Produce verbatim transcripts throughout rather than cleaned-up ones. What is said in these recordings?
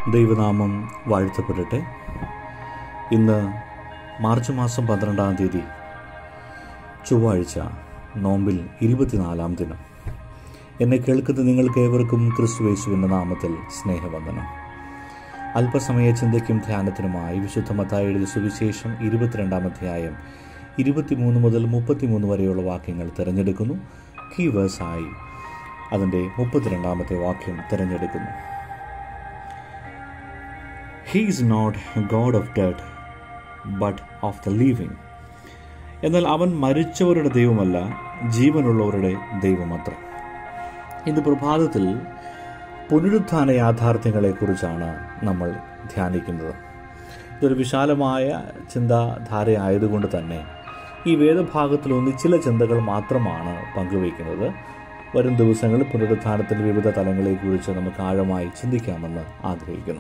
ദൈവനാമം വാഴ്ത്തപ്പെടട്ടെ. ഇന്ന് മാർച്ച് മാസം പന്ത്രണ്ടാം തീയതി ചൊവ്വാഴ്ച, നോമ്പിൽ ഇരുപത്തിനാലാം ദിനം. എന്നെ കേൾക്കുന്ന നിങ്ങൾക്ക് ഏവർക്കും ക്രിസ്തുയേശുവിൻ്റെ നാമത്തിൽ സ്നേഹവന്ദനം. അല്പസമയ ചിന്തയ്ക്കും ധ്യാനത്തിനുമായി വിശുദ്ധ മത്തായി എഴുതിയ സുവിശേഷം ഇരുപത്തിരണ്ടാം അധ്യായം ഇരുപത്തിമൂന്ന് മുതൽ മുപ്പത്തിമൂന്ന് വരെയുള്ള വാക്യങ്ങൾ തിരഞ്ഞെടുക്കുന്നു. കീവേഴ്സായി അതിൻ്റെ മുപ്പത്തിരണ്ടാമത്തെ വാക്യം തിരഞ്ഞെടുക്കുന്നു. He is not God of dead, but of the living. എന്നാൽ അവൻ മരിച്ചവരുടെ ദൈവമല്ല, ജീവനുള്ളവരുടെ ദൈവമത്ര. ഇന്ന് പ്രഭാതത്തിൽ പുനരുത്ഥാന യാഥാർത്ഥ്യങ്ങളെക്കുറിച്ചാണ് നമ്മൾ ധ്യാനിക്കുന്നത്. ഇതൊരു വിശാലമായ ചിന്താധാരയായതുകൊണ്ട് തന്നെ ഈ വേദഭാഗത്തിലൊന്ന് ചില ചിന്തകൾ മാത്രമാണ് പങ്കുവയ്ക്കുന്നത്. വരും ദിവസങ്ങളിൽ പുനരുത്ഥാനത്തിൻ്റെ വിവിധ തലങ്ങളെക്കുറിച്ച് നമുക്ക് ആഴമായി ചിന്തിക്കാമെന്ന് ആഗ്രഹിക്കുന്നു.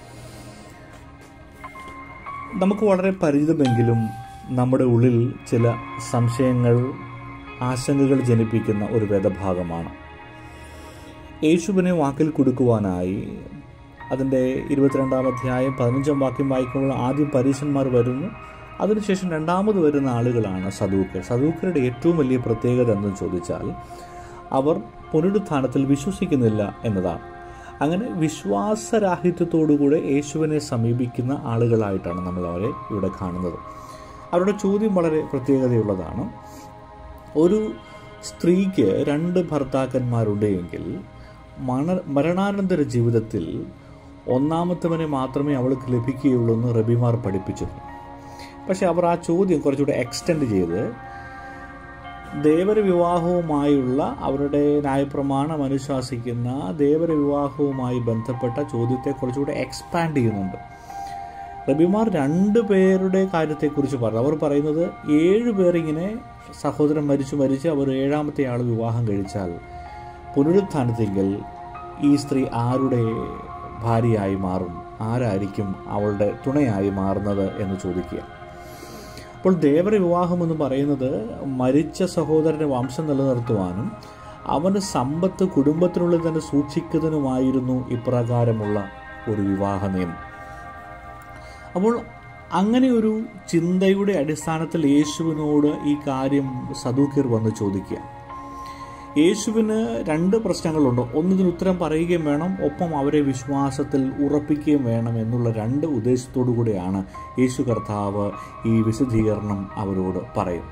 നമുക്ക് വളരെ പരിചിതമെങ്കിലും നമ്മുടെ ഉള്ളിൽ ചില സംശയങ്ങൾ, ആശങ്കകൾ ജനിപ്പിക്കുന്ന ഒരു വേദഭാഗമാണ്. യേശുവിനെ വാക്കിൽ കൊടുക്കുവാനായി അതിൻ്റെ ഇരുപത്തിരണ്ടാം അധ്യായം പതിനഞ്ചാം വാക്യം വായിക്കുമ്പോൾ ആദ്യം പരീശന്മാർ വരുന്നു. അതിനുശേഷം രണ്ടാമത് വരുന്ന ആളുകളാണ് സദൂക്കർ. സദൂക്കരുടെ ഏറ്റവും വലിയ പ്രത്യേകത എന്ന് ചോദിച്ചാൽ അവർ പുനരുത്ഥാനത്തിൽ വിശ്വസിക്കുന്നില്ല എന്നതാണ്. അങ്ങനെ വിശ്വാസരാഹിത്യത്തോടുകൂടെ യേശുവിനെ സമീപിക്കുന്ന ആളുകളായിട്ടാണ് നമ്മൾ അവരെ ഇവിടെ കാണുന്നത്. അവരുടെ ചോദ്യം വളരെ പ്രത്യേകതയുള്ളതാണ്. ഒരു സ്ത്രീക്ക് രണ്ട് ഭർത്താക്കന്മാരുണ്ട് എങ്കിൽ മണ മരണാനന്തര ജീവിതത്തിൽ ഒന്നാമത്തവനെ മാത്രമേ അവൾക്ക് ലഭിക്കുകയുള്ളൂ എന്ന് റബിമാർ പഠിപ്പിച്ചിരുന്നു. പക്ഷെ അവർ ആ ചോദ്യം കുറച്ചുകൂടെ എക്സ്റ്റെൻഡ് ചെയ്ത് ദേവര വിവാഹവുമായുള്ള അവരുടെ ന്യായപ്രമാണം അനുശാസിക്കുന്ന ദേവര വിവാഹവുമായി ബന്ധപ്പെട്ട ചോദ്യത്തെ കുറച്ചുകൂടെ എക്സ്പാൻഡ് ചെയ്യുന്നുണ്ട്. റബിമാർ രണ്ട് പേരുടെ കാര്യത്തെക്കുറിച്ച് പറഞ്ഞു. അവർ പറയുന്നത് ഏഴ് പേരിങ്ങനെ സഹോദരൻ മരിച്ചു മരിച്ച് അവർ ഏഴാമത്തെ ആൾ വിവാഹം കഴിച്ചാൽ പുനരുത്ഥാനത്തെങ്കിൽ ഈ സ്ത്രീ ആരുടെ ഭാര്യയായി മാറും, ആരായിരിക്കും അവളുടെ തുണയായി മാറുന്നത് എന്ന് ചോദിക്കുക. അപ്പോൾ ദേവര വിവാഹം എന്ന് പറയുന്നത് മരിച്ച സഹോദരൻ്റെ വംശം നിലനിർത്തുവാനും അവന് സമ്പത്ത് കുടുംബത്തിനുള്ളിൽ തന്നെ സൂക്ഷിക്കുന്നതിനുമായിരുന്നു ഇപ്രകാരമുള്ള ഒരു വിവാഹ നിയമം. അപ്പോൾ അങ്ങനെ ഒരു ചിന്തയുടെ അടിസ്ഥാനത്തിൽ യേശുവിനോട് ഈ കാര്യം സദൂക്യർ വന്ന് ചോദിക്കുക. യേശുവിന് രണ്ട് പ്രശ്നങ്ങളുണ്ട്. ഒന്നിന് ഉത്തരം പറയുകയും വേണം, ഒപ്പം അവരെ വിശ്വാസത്തിൽ ഉറപ്പിക്കുകയും വേണം എന്നുള്ള രണ്ട് ഉദ്ദേശത്തോടു കൂടിയാണ് യേശു കർത്താവ് ഈ വിശദീകരണം അവരോട് പറയും.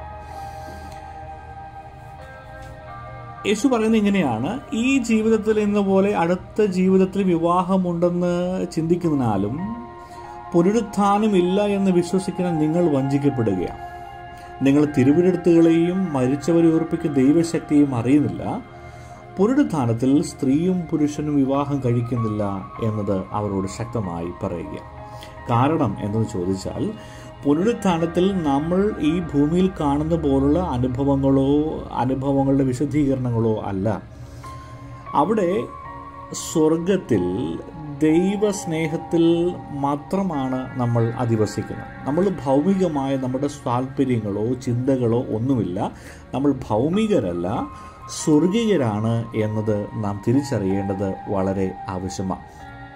യേശു പറയുന്നത് ഇങ്ങനെയാണ്: ഈ ജീവിതത്തിൽ എന്ന പോലെ അടുത്ത ജീവിതത്തിൽ വിവാഹമുണ്ടെന്ന് ചിന്തിക്കുന്നതിനാലും പുനരുത്ഥാനമില്ല എന്ന് വിശ്വസിക്കുന്ന നിങ്ങൾ വഞ്ചിക്കപ്പെടുകയാണ്. നിങ്ങൾ തിരുവെഴുത്തുകളെയും മരിച്ചവരെ ഉറപ്പിക്കുന്ന ദൈവശക്തിയും അറിയുന്നില്ല. പുനരുത്ഥാനത്തിൽ സ്ത്രീയും പുരുഷനും വിവാഹം കഴിക്കുന്നില്ല എന്നത് അവരോട് ശക്തമായി പറയുക. കാരണം എന്തെന്ന് ചോദിച്ചാൽ, പുനരുത്ഥാനത്തിൽ നമ്മൾ ഈ ഭൂമിയിൽ കാണുന്ന പോലുള്ള അനുഭവങ്ങളോ അനുഭവങ്ങളുടെ വിശദീകരണങ്ങളോ അല്ല. അവിടെ സ്വർഗത്തിൽ ദൈവസ്നേഹത്തിൽ മാത്രമാണ് നമ്മൾ അധിവസിക്കുന്നത്. നമ്മൾ ഭൗമികമായ നമ്മുടെ താല്പര്യങ്ങളോ ചിന്തകളോ ഒന്നുമില്ല. നമ്മൾ ഭൗമികരല്ല, സ്വർഗീയരാണ് എന്നത് നാം തിരിച്ചറിയേണ്ടത് വളരെ ആവശ്യമാണ്.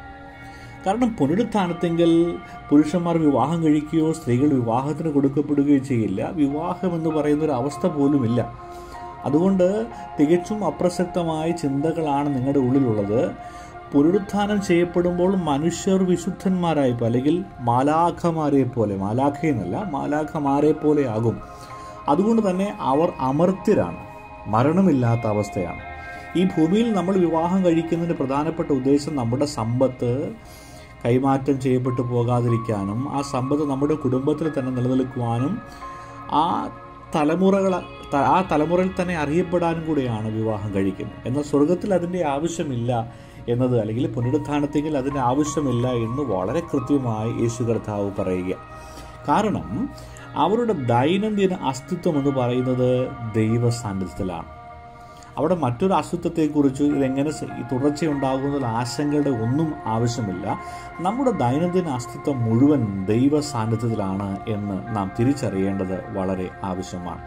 കാരണം പുനരുത്ഥാനത്തെങ്കിൽ പുരുഷന്മാർ വിവാഹം കഴിക്കുകയോ സ്ത്രീകൾ വിവാഹത്തിന് കൊടുക്കപ്പെടുകയോ ചെയ്യില്ല. വിവാഹം എന്ന് പറയുന്നൊരു അവസ്ഥ പോലുമില്ല. അതുകൊണ്ട് തികച്ചും അപ്രസക്തമായ ചിന്തകളാണ് നിങ്ങളുടെ ഉള്ളിലുള്ളത്. പുനരുത്ഥാനം ചെയ്യപ്പെടുമ്പോൾ മനുഷ്യർ വിശുദ്ധന്മാരായി അല്ലെങ്കിൽ മാലാഖമാരെ പോലെ, മാലാഖയെന്നല്ല മാലാഖമാരെ പോലെ ആകും. അതുകൊണ്ട് തന്നെ അവർ അമർത്യരാണ്, മരണമില്ലാത്ത അവസ്ഥയാണ്. ഈ ഭൂമിയിൽ നമ്മൾ വിവാഹം കഴിക്കുന്നതിന് പ്രധാനപ്പെട്ട ഉദ്ദേശം നമ്മുടെ സമ്പത്ത് കൈമാറ്റം ചെയ്യപ്പെട്ടു പോകാതിരിക്കാനും ആ സമ്പത്ത് നമ്മുടെ കുടുംബത്തിൽ തന്നെ നിലനിൽക്കുവാനും ആ തലമുറകൾ ആ തലമുറയിൽ തന്നെ അറിയപ്പെടാനും കൂടെയാണ് വിവാഹം കഴിക്കുന്നത്. എന്നാൽ സ്വർഗത്തിൽ അതിൻ്റെ ആവശ്യമില്ല എന്നത്, അല്ലെങ്കിൽ പുനരുത്ഥാനത്തെങ്കിൽ അതിൻ്റെ ആവശ്യമില്ല എന്ന് വളരെ കൃത്യമായി യേശു കർത്താവ് പറയുക. കാരണം അവരുടെ ദൈനംദിന അസ്തിത്വം എന്ന് പറയുന്നത് ദൈവ സാന്നിധ്യത്തിലാണ്. അവിടെ മറ്റൊരു അസ്തിത്വത്തെക്കുറിച്ച് ഇതെങ്ങനെ തുടർച്ചയുണ്ടാകുന്ന ആശങ്കയുടെ ഒന്നും ആവശ്യമില്ല. നമ്മുടെ ദൈനംദിന അസ്തിത്വം മുഴുവൻ ദൈവ സാന്നിധ്യത്തിലാണ് എന്ന് നാം തിരിച്ചറിയേണ്ടത് വളരെ ആവശ്യമാണ്.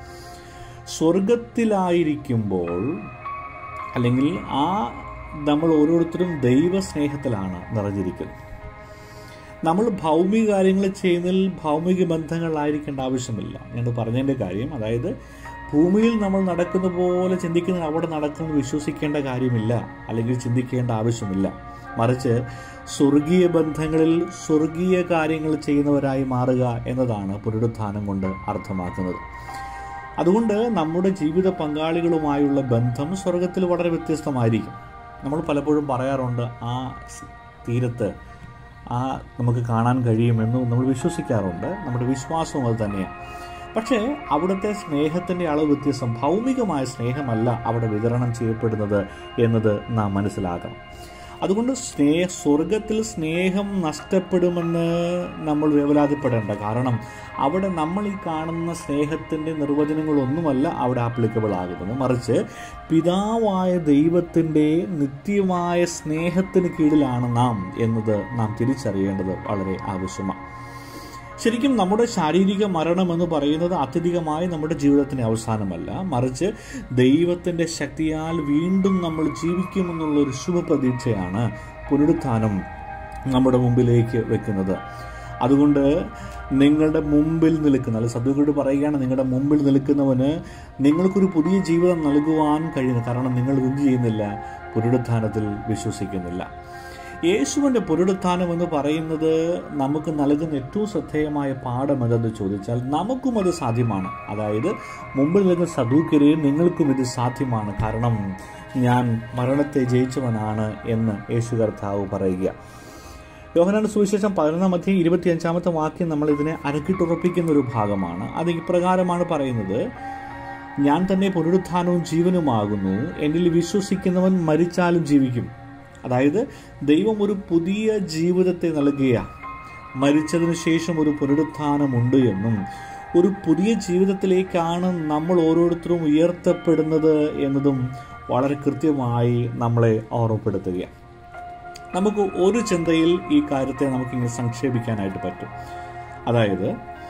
സ്വർഗത്തിലായിരിക്കുമ്പോൾ അല്ലെങ്കിൽ ആ നമ്മൾ ഓരോരുത്തരും ദൈവസ്നേഹത്തിലാണ് നിറഞ്ഞിരിക്കുന്നത്. നമ്മൾ ഭൗമിക കാര്യങ്ങൾ ചെയ്യുന്നതിൽ ഭൗമിക ബന്ധങ്ങളായിരിക്കേണ്ട ആവശ്യമില്ല. ഞാൻ പറഞ്ഞതിൻ്റെ കാര്യം, അതായത് ഭൂമിയിൽ നമ്മൾ നടക്കുന്ന പോലെ ചിന്തിക്കുന്നത് അവിടെ നടക്കുന്നത് വിശ്വസിക്കേണ്ട കാര്യമില്ല, അല്ലെങ്കിൽ ചിന്തിക്കേണ്ട ആവശ്യമില്ല. മറിച്ച് സ്വർഗീയ ബന്ധങ്ങളിൽ സ്വർഗീയ കാര്യങ്ങൾ ചെയ്യുന്നവരായി മാറുക എന്നതാണ് പുനരുത്ഥാനം കൊണ്ട് അർത്ഥമാക്കുന്നത്. അതുകൊണ്ട് നമ്മുടെ ജീവിത പങ്കാളികളുമായുള്ള ബന്ധം സ്വർഗത്തിൽ വളരെ വ്യത്യസ്തമായിരിക്കും. നമ്മൾ പലപ്പോഴും പറയാറുണ്ട്, ആ തീരത്ത് ആ നമുക്ക് കാണാൻ കഴിയുമെന്നും നമ്മൾ വിശ്വസിക്കാറുണ്ട്. നമ്മുടെ വിശ്വാസവും അത് തന്നെയാണ്. പക്ഷേ അവിടുത്തെ സ്നേഹത്തിൻ്റെ അളവ് വ്യത്യസ്തം. ഭൗമികമായ സ്നേഹമല്ല അവിടെ വിതരണം ചെയ്യപ്പെടുന്നത് എന്നത് നാം മനസ്സിലാക്കണം. അതുകൊണ്ട് സ്നേഹ സ്വർഗത്തിൽ സ്നേഹം നഷ്ടപ്പെടുമെന്ന് നമ്മൾ വേവലാതിപ്പെടേണ്ട. കാരണം അവിടെ നമ്മൾ ഈ കാണുന്ന സ്നേഹത്തിൻ്റെ നിർവചനങ്ങളൊന്നുമല്ല അവിടെ ആപ്ലിക്കബിൾ ആകുന്നത്. മറിച്ച് പിതാവായ ദൈവത്തിൻ്റെ നിത്യമായ സ്നേഹത്തിന് കീഴിലാണ് നാം എന്നത് നാം തിരിച്ചറിയേണ്ടത് വളരെ ആവശ്യമാണ്. ശരിക്കും നമ്മുടെ ശാരീരിക മരണം എന്ന് പറയുന്നത് അത്യധികമായി നമ്മുടെ ജീവിതത്തിൻ്റെ അവസാനമല്ല, മറിച്ച് ദൈവത്തിൻ്റെ ശക്തിയാൽ വീണ്ടും നമ്മൾ ജീവിക്കുമെന്നുള്ളൊരു ശുഭപ്രതീക്ഷയാണ് പുനരുത്ഥാനം നമ്മുടെ മുമ്പിലേക്ക് വെക്കുന്നത്. അതുകൊണ്ട് നിങ്ങളുടെ മുമ്പിൽ നിൽക്കുന്ന, അല്ലെങ്കിൽ സദ്യകളോട് പറയുകയാണ്, നിങ്ങളുടെ മുമ്പിൽ നിൽക്കുന്നവന് നിങ്ങൾക്കൊരു പുതിയ ജീവിതം നൽകുവാൻ കഴിയുന്നു. കാരണം നിങ്ങൾ എന്ത് ചെയ്യുന്നില്ല? പുനരുത്ഥാനത്തിൽ വിശ്വസിക്കുന്നില്ല. യേശുവിൻ്റെ പുനരുത്ഥാനം എന്ന് പറയുന്നത് നമുക്ക് നൽകുന്ന ഏറ്റവും ശ്രദ്ധേയമായ പാഠം എന്തെന്ന് ചോദിച്ചാൽ, നമുക്കും അത് സാധ്യമാണ്. അതായത് മുമ്പിൽ നിൽക്കുന്ന സദൂക്യരെയും നിങ്ങൾക്കും ഇത് സാധ്യമാണ്, കാരണം ഞാൻ മരണത്തെ ജയിച്ചവനാണ് എന്ന് യേശു കർത്താവ് പറയുക. യോഹന്നാന്റെ സുവിശേഷം പതിനൊന്നാം അധ്യായം ഇരുപത്തിയഞ്ചാമത്തെ വാക്യം നമ്മൾ ഇതിനെ അരക്കിട്ടുറപ്പിക്കുന്ന ഒരു ഭാഗമാണ്. അത് ഇപ്രകാരമാണ് പറയുന്നത്: ഞാൻ തന്നെ പുനരുത്ഥാനവും ജീവനുമാകുന്നു, എന്നിൽ വിശ്വസിക്കുന്നവൻ മരിച്ചാലും ജീവിക്കും. അതായത് ദൈവം ഒരു പുതിയ ജീവിതത്തെ നൽകുകയാണ്. മരിച്ചതിന് ശേഷം ഒരു പുനരുത്ഥാനമുണ്ട് എന്നും ഒരു പുതിയ ജീവിതത്തിലേക്കാണ് നമ്മൾ ഓരോരുത്തരും ഉയർത്തപ്പെടുന്നത് എന്നതും വളരെ കൃത്യമായി നമ്മളെ ഓർമ്മപ്പെടുത്തുകയാണ്. നമുക്ക് ഒരു ചിന്തയിൽ ഈ കാര്യത്തെ നമുക്കിങ്ങനെ സംക്ഷേപിക്കാനായിട്ട് പറ്റും. അതായത്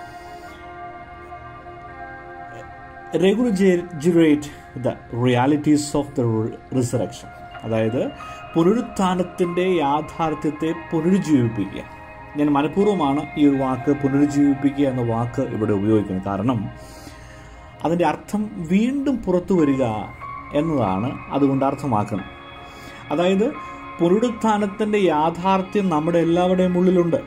regulate the realities of the resurrection, അതായത് പുനരുത്ഥാനത്തിൻ്റെ യാഥാർത്ഥ്യത്തെ പുനരുജ്ജീവിപ്പിക്കുക. ഞാൻ മനഃപൂർവ്വമാണ് ഈ ഒരു വാക്ക് പുനരുജ്ജീവിപ്പിക്കുക എന്ന വാക്ക് ഇവിടെ ഉപയോഗിക്കുന്നത്. കാരണം അതിൻ്റെ അർത്ഥം വീണ്ടും പുറത്തു വരിക എന്നതാണ് അതുകൊണ്ട് അർത്ഥമാക്കുന്നത്. അതായത് പുനരുത്ഥാനത്തിൻ്റെ യാഥാർത്ഥ്യം നമ്മുടെ എല്ലാവരുടെയും ഉള്ളിലുണ്ട്.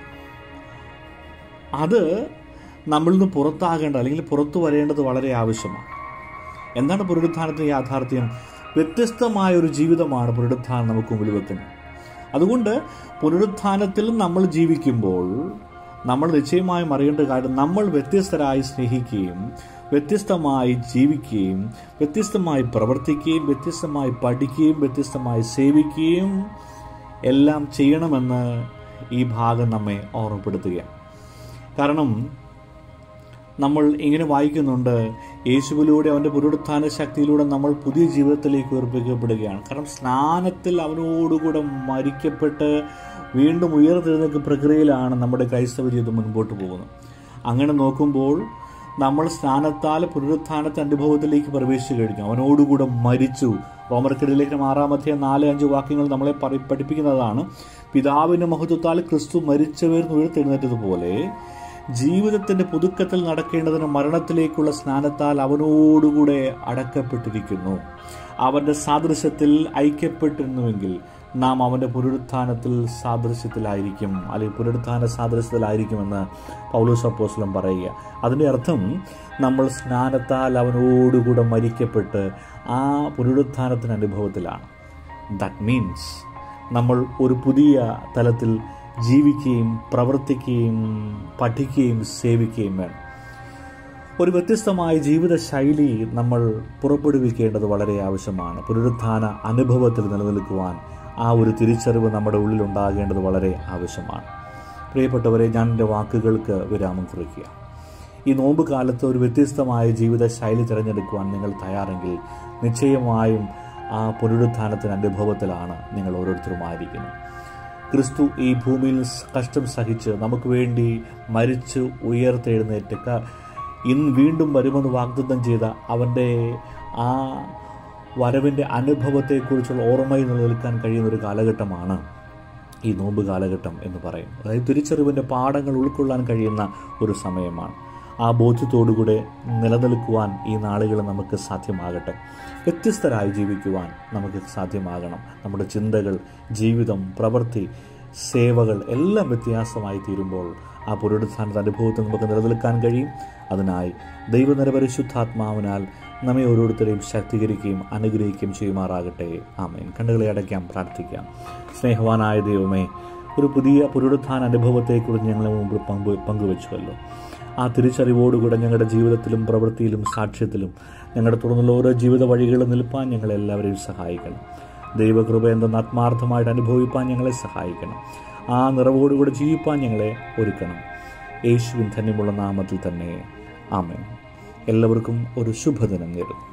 അത് നമ്മളിൽ നിന്ന് പുറത്താകേണ്ട, അല്ലെങ്കിൽ പുറത്തു വരേണ്ടത് വളരെ ആവശ്യമാണ്. എന്താണ് പുനരുത്ഥാനത്തിൻ്റെ യാഥാർത്ഥ്യം? വ്യത്യസ്തമായൊരു ജീവിതമാണ് പുനരുത്ഥാനം നമുക്ക് മുമ്പിൽ വെക്കുന്നത്. അതുകൊണ്ട് പുനരുത്ഥാനത്തിൽ നമ്മൾ ജീവിക്കുമ്പോൾ നമ്മൾ നിശ്ചയമായും അറിയേണ്ട കാര്യം, നമ്മൾ വ്യത്യസ്തരായി സ്നേഹിക്കുകയും വ്യത്യസ്തമായി ജീവിക്കുകയും വ്യത്യസ്തമായി പ്രവർത്തിക്കുകയും വ്യത്യസ്തമായി പഠിക്കുകയും വ്യത്യസ്തമായി സേവിക്കുകയും എല്ലാം ചെയ്യണമെന്ന് ഈ ഭാഗം നമ്മെ ഓർമ്മപ്പെടുത്തുകയാണ്. കാരണം നമ്മൾ ഇങ്ങനെ വായിക്കുന്നുണ്ട്, യേശുവിലൂടെ അവൻ്റെ പുനരുത്ഥാന ശക്തിയിലൂടെ നമ്മൾ പുതിയ ജീവിതത്തിലേക്ക് ഉയർപ്പിക്കപ്പെടുകയാണ്. കാരണം സ്നാനത്തിൽ അവനോടുകൂടെ മരിക്കപ്പെട്ട് വീണ്ടും ഉയർത്തെഴുന്നേൽക്കുന്ന പ്രക്രിയയിലാണ് നമ്മുടെ ക്രൈസ്തവ ജീവിതം മുൻപോട്ട് പോകുന്നത്. അങ്ങനെ നോക്കുമ്പോൾ നമ്മൾ സ്നാനത്താൽ പുനരുത്ഥാനത്തെ അനുഭവത്തിലേക്ക് പ്രവേശിച്ചു കഴിഞ്ഞു. അവനോടുകൂടെ മരിച്ചു. റോമർക്കെഴുതിയ ലേഖനം ആറാം അധ്യായം നാല് അഞ്ച് വാക്യങ്ങൾ നമ്മളെ പഠിപ്പിക്കുന്നതാണ്. പിതാവിൻ്റെ മഹത്വത്താൽ ക്രിസ്തു മരിച്ചവരിൽ ഉയർത്തെഴുന്നേറ്റതുപോലെ ജീവിതത്തിൻ്റെ പുതുക്കത്തിൽ നടക്കേണ്ടതിന് മരണത്തിലേക്കുള്ള സ്നാനത്താൽ അവനോടുകൂടെ അടക്കപ്പെട്ടിരിക്കുന്നു. അവൻ്റെ സാദൃശ്യത്തിൽ ഐക്യപ്പെട്ടിരുന്നുവെങ്കിൽ നാം അവൻ്റെ പുനരുത്ഥാനത്തിൽ സാദൃശ്യത്തിലായിരിക്കും, അല്ലെങ്കിൽ പുനരുത്ഥാന സാദൃശ്യത്തിലായിരിക്കുമെന്ന് പൗലോസ് അപ്പോസ്തലൻ പറയുക. അതിൻ്റെ അർത്ഥം നമ്മൾ സ്നാനത്താൽ അവനോടുകൂടെ മരിക്കപ്പെട്ട് ആ പുനരുത്ഥാനത്തിൻ്റെ അനുഭവത്തിലാണ്. ദാറ്റ് മീൻസ് നമ്മൾ ഒരു പുതിയ തലത്തിൽ ജീവിക്കുകയും പ്രവർത്തിക്കുകയും പഠിക്കുകയും സേവിക്കുകയും വേണം. ഒരു വ്യത്യസ്തമായ ജീവിതശൈലി നമ്മൾ പുറപ്പെടുവിക്കേണ്ടത് വളരെ ആവശ്യമാണ്. പുനരുത്ഥാന അനുഭവത്തിൽ നിലനിൽക്കുവാൻ ആ ഒരു തിരിച്ചറിവ് നമ്മുടെ ഉള്ളിൽ ഉണ്ടാകേണ്ടത് വളരെ ആവശ്യമാണ്. പ്രിയപ്പെട്ടവരെ, ഞാൻ എൻ്റെ വാക്കുകൾക്ക് വിരാമം കുറിക്കുക. ഈ നോമ്പ് കാലത്ത് ഒരു വ്യത്യസ്തമായ ജീവിതശൈലി തിരഞ്ഞെടുക്കുവാൻ നിങ്ങൾ തയ്യാറെങ്കിൽ നിശ്ചയമായും ആ പുനരുത്ഥാനത്തിൻ്റെ അനുഭവത്തിലാണ് നിങ്ങൾ ഓരോരുത്തരുമായിരിക്കുന്നത്. ക്രിസ്തു ഈ ഭൂമിയിൽ കഷ്ടം സഹിച്ച് നമുക്ക് വേണ്ടി മരിച്ച് ഉയർത്തെഴുന്നേറ്റ് ഇന്ന് വീണ്ടും വരുമെന്ന് വാഗ്ദത്തം ചെയ്ത അവൻ്റെ ആ വരവിൻ്റെ അനുഭവത്തെക്കുറിച്ചുള്ള ഓർമ്മയിൽ നിലനിൽക്കാൻ കഴിയുന്ന ഒരു കാലഘട്ടമാണ് ഈ നോമ്പ് കാലഘട്ടം എന്ന് പറയും. അതായത് തിരിച്ചറിവിൻ്റെ പാഠങ്ങൾ ഉൾക്കൊള്ളാൻ കഴിയുന്ന ഒരു സമയമാണ്. ആ ബോധ്യത്തോടുകൂടെ നിലനിൽക്കുവാൻ ഈ നാളുകൾ നമുക്ക് സാധ്യമാകട്ടെ. വ്യത്യസ്തരായി ജീവിക്കുവാൻ നമുക്ക് സാധ്യമാകണം. നമ്മുടെ ചിന്തകൾ, ജീവിതം, പ്രവൃത്തി, സേവകൾ എല്ലാം വ്യത്യാസമായി തീരുമ്പോൾ ആ പുനരുത്ഥാനത്തെ അനുഭവത്തിൽ നമുക്ക് നിലനിൽക്കാൻ കഴിയും. അതിനായി ദൈവനിരപരിശുദ്ധാത്മാവിനാൽ നമ്മെ ഓരോരുത്തരെയും ശക്തീകരിക്കുകയും അനുഗ്രഹിക്കുകയും ചെയ്യുമാറാകട്ടെ. ആമേൻ. കണ്ണുകളെ അടയ്ക്കാം, പ്രാർത്ഥിക്കാം. സ്നേഹവാനായ ദൈവമേ, ഒരു പുതിയ പുനരുത്ഥാന അനുഭവത്തെക്കുറിച്ച് ഞങ്ങളെ മുമ്പ് പങ്കു പങ്കുവെച്ചുവല്ലോ. ആ തിരിച്ചറിവോടുകൂടെ ഞങ്ങളുടെ ജീവിതത്തിലും പ്രവൃത്തിയിലും സാക്ഷ്യത്തിലും ഞങ്ങളുടെ തുടർന്നുള്ള ഓരോ ജീവിത വഴികളും നിൽപ്പാൻ ഞങ്ങളെല്ലാവരെയും സഹായിക്കണം. ദൈവകൃപ എന്തെന്ന് ആത്മാർത്ഥമായിട്ട് അനുഭവിപ്പാൻ ഞങ്ങളെ സഹായിക്കണം. ആ നിറവോടുകൂടെ ജീവിപ്പാൻ ഞങ്ങളെ ഒരുക്കണം. യേശുവിൻ ധന്യമുള്ള നാമത്തിൽ തന്നെ ആമേൻ. എല്ലാവർക്കും ഒരു ശുഭദിനം നേരുന്നു.